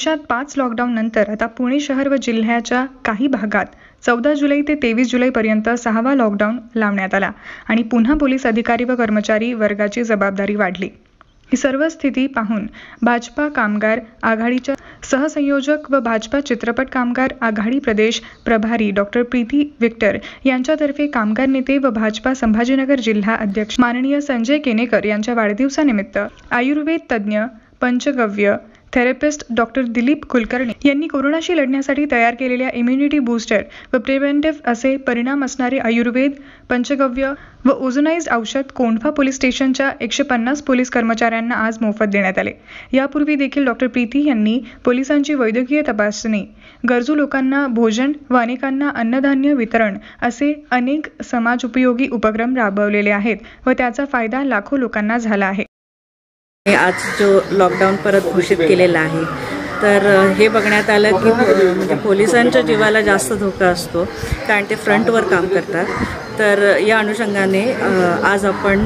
देशात 5 लॉकडाऊन नंतर आता पुणे शहर व जिल्ह्याच्या काही भागात 14 जुलै ते 23 जुलैपर्यंत 6वा लॉकडाऊन लावण्यात आला आणि पुन्हा पोलीस अधिकारी व कर्मचारी वर्गाची जबाबदारी वाढली। ही सर्व स्थिती पाहून भाजपा कामगार आघाडीच्या सहसंयोजक व भाजपा चित्रपट कामगार आघाडी प्रदेश प्रभारी डॉक्टर प्रीती विक्टर यांच्यातर्फे कामगार नेते व भाजपा संभाजीनगर जिल्हा अध्यक्ष माननीय संजय केनेकर यांच्या वाढदिवसानिमित्त आयुर्वेद तज्ञ पंचगव्य थेरपिस्ट डॉक्टर दिलीप कुलकर्णी यांनी कोरोनाशी लढण्यासाठी तयार केलेल्या इम्युनिटी बूस्टर व प्रिव्हेंटिव्ह असे परिणाम असणारे आयुर्वेद पंचगव्य व ओझोनाइज्ड औषध कोंढवा पोलीस स्टेशनच्या 150 पोलीस कर्मचाऱ्यांना आज मोफत देण्यात आले। यापूर्वी देखील डॉक्टर प्रीती यांनी पोलिसांची वैद्यकीय तपासणी, गरजू लोकांना भोजन व अनेकांना अन्नधान्य वितरण असे अनेक समाजोपयोगी उपक्रम राबवलेले आहेत व त्याचा फायदा लाखो लोकांना झाला आहे। आज जो लॉकडाऊन परत घोषित केलेला आहे तर हे बघण्यात आलं की म्हणजे पोलिसांच्या जीवाला जास्त धोका असतो कारण ते फ्रंटवर काम करतात। तर या अनुषंगाने आज आपण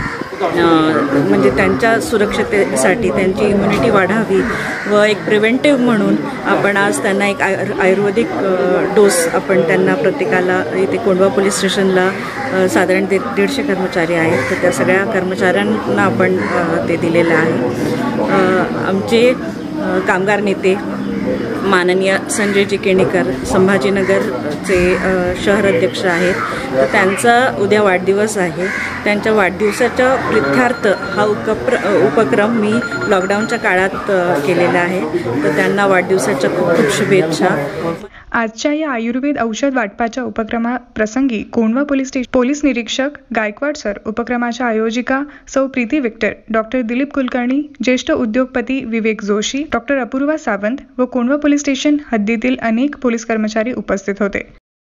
म्हणजे त्यांच्या सुरक्षतेसाठी त्यांची इम्युनिटी वाढावी व एक प्रिव्हेंटिव्ह म्हणून आपण आज त्यांना एक आयुर्वेदिक डोस आपण त्यांना प्रत्येकाला इथे कोंढवा पोलीस स्टेशनला साधारण 150 कर्मचारी आहेत तर त्या सगळ्या कर्मचाऱ्यांना आपण ते दिलेलं आहे। आमचे कामगार नेते माननीय संजयजी केनेकर संभाजीनगरचे शहर अध्यक्ष आहेत तर त्यांचा उद्या वाढदिवस आहे। त्यांच्या वाढदिवसाच्या प्रित्यर्थ हा उपक्रम मी लॉकडाऊनच्या काळात केलेला आहे तर त्यांना वाढदिवसाच्या खूप खूप शुभेच्छा। आजच्या या आयुर्वेद औषध वाटपाच्या उपक्रमाप्रसंगी कोंढवा पोलीस निरीक्षक गायकवाड सर, उपक्रमाच्या आयोजिका सौ प्रीती विक्टर, डॉक्टर दिलीप कुलकर्णी, ज्येष्ठ उद्योगपती विवेक जोशी, डॉक्टर अपूर्वा सावंत व कोंढवा पोलीस स्टेशन हद्दीतील अनेक पोलीस कर्मचारी उपस्थित होते।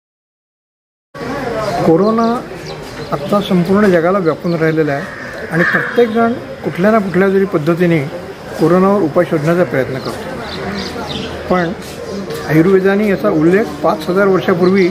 कोरोना आता संपूर्ण जगाला व्यापून राहिलेला आहे आणि प्रत्येक जण कुठल्या ना कुठल्या तरी पद्धतीने कोरोनावर उपाय शोधण्याचा प्रयत्न करतो। पण आयुर्वेदाने याचा उल्लेख 5000 वर्षापूर्वी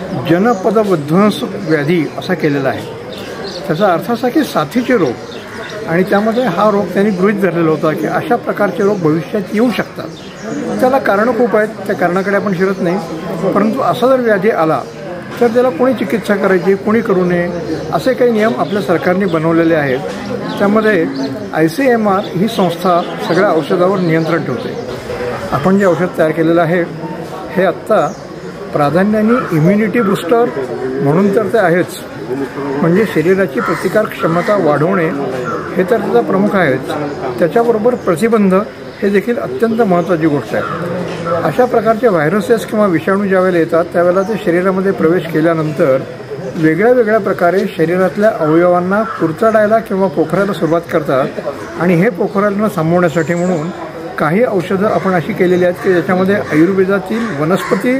जनपदविध्वंस व्याधी असा केलेला आहे। त्याचा अर्थ असा की साथीचे रोग आणि त्यामध्ये हा रोग त्यांनी गृहीत धरलेला होता की अशा प्रकारचे रोग भविष्यात येऊ शकतात। त्याला कारणं खूप आहेत, त्या कारणाकडे आपण शिरत नाही, परंतु असा जर व्याधी आला तर त्याला कोणी चिकित्सा करायची, कोणी करू नये असे काही नियम आपल्या सरकारने बनवलेले आहेत। त्यामध्ये ICMR ही संस्था सगळ्या औषधावर नियंत्रण ठेवते। आपण जे औषध तयार केलेलं आहे हे आत्ता प्राधान्याने इम्युनिटी बूस्टर म्हणून तर ते आहेच, म्हणजे शरीराची प्रतिकार क्षमता वाढवणे हे तर त्याचा प्रमुख आहेच, त्याच्याबरोबर प्रतिबंध हे देखील अत्यंत महत्त्वाची गोष्ट आहे। अशा प्रकारचे व्हायरसेस किंवा विषाणू ज्यावेळेला येतात त्यावेळेला ते शरीरामध्ये प्रवेश केल्यानंतर वेगळ्या वेगळ्या प्रकारे शरीरातल्या अवयवांना कुरतडायला किंवा पोखरायला सुरुवात करतात आणि हे पोखरायला थांबवण्यासाठी म्हणून काही औषधं आपण अशी केलेली आहेत की ज्याच्यामध्ये आयुर्वेदातील वनस्पती,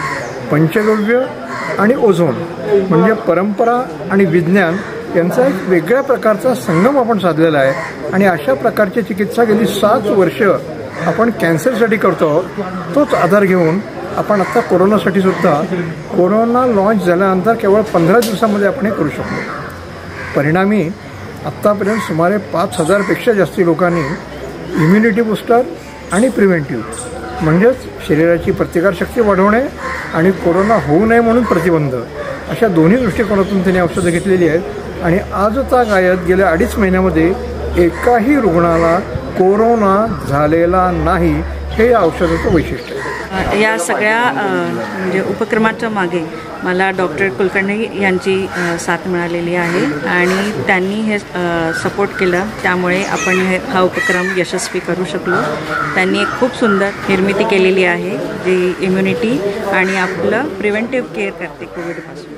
पंचगव्य आणि ओझोन म्हणजे परंपरा आणि विज्ञान यांचा एक वेगळ्या प्रकारचा संगम आपण साधलेला आहे आणि अशा प्रकारची चिकित्सा गेली 7 वर्ष आपण कॅन्सरसाठी करतो आहोत। तोच आधार घेऊन आपण आत्ता कोरोनासाठी सुद्धा कोरोना लॉन्च झाल्यानंतर केवळ 15 दिवसामध्ये आपण हे करू शकतो। परिणामी आत्तापर्यंत सुमारे 5000पेक्षा जास्ती लोकांनी इम्युनिटी बूस्टर आणि प्रिव्हेंटिव्ह म्हणजेच शरीराची प्रतिकारशक्ती वाढवणे आणि कोरोना होऊ नये म्हणून प्रतिबंध अशा दोन्ही दृष्टिकोनातून त्यांनी औषधं घेतलेली आहेत आणि आजतागायत गेल्या 2.5 महिन्यामध्ये एकाही रुग्णाला कोरोना झालेला नाही, हे या औषधाचं वैशिष्ट्य आहे। या सगळ्या म्हणजे उपक्रमाच्या मागे मला डॉक्टर कुलकर्णी यांची साथ मिळालेली आहे आणि त्यांनी हे सपोर्ट केलं, त्यामुळे आपण हा उपक्रम यशस्वी करू शकलो। त्यांनी एक खूप सुंदर निर्मिती केलेली आहे जी इम्युनिटी आणि आपलं प्रिव्हेंटिव्ह केअर करते कोविडपासून।